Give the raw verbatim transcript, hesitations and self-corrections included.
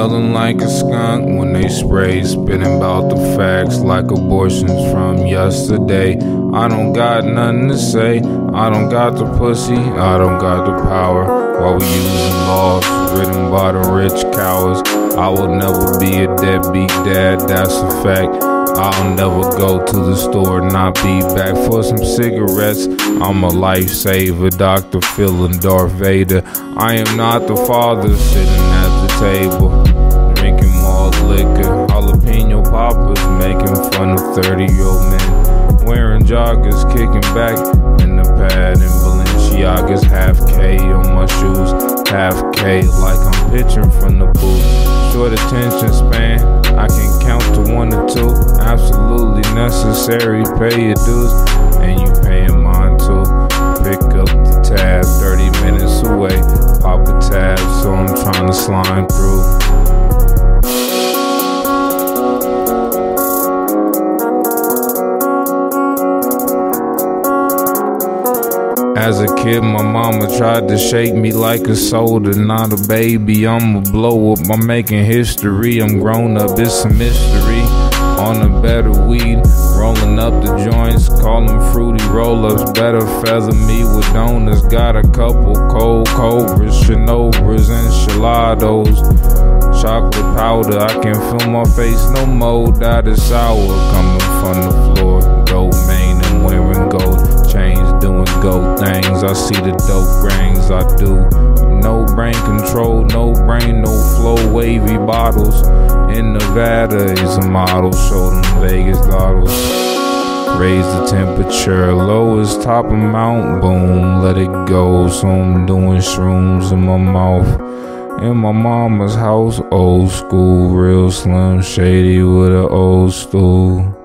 smelling like a skunk when they spray, spitting about the facts like abortions from yesterday. I don't got nothing to say, I don't got the pussy, I don't got the power. While we using laws written by the rich cowards, I will never be a deadbeat dad, that's a fact. I'll never go to the store, not be back for some cigarettes. I'm a lifesaver, Doctor Phil and Darth Vader. I am not the father sitting at the table, drinking malt liquor. Jalapeno poppers making fun of thirty-year-old men, wearing joggers, kicking back in the pad in Balenciagas. Half K on my shoes, half K like I'm pitching from the booth. Short attention span, I can count to one or two. Absolutely necessary, pay your dues, and you paying mine too. Pick up the tab, thirty minutes away. Pop a tab, so I'm trying to slime through. As a kid, my mama tried to shake me like a soda, not a baby. I'm a blow up, I'm making history. I'm grown up, it's a mystery. On a better weed, rolling up the joints, call them fruity roll-ups. Better feather me with donuts. Got a couple cold cobras, Shinobras, enchilados. Chocolate powder, I can't feel my face no more. That is sour coming from the floor. Gold mane and wearing gold chains, doing gold things. I see the dope rings, I do. No brain control, no brain, no flow, wavy bottles. In Nevada is a model, show them Vegas bottles. Raise the temperature, lowest top of Mount, boom, let it go. So I'm doing shrooms in my mouth. In my mama's house, old school, real slim shady with an old stool.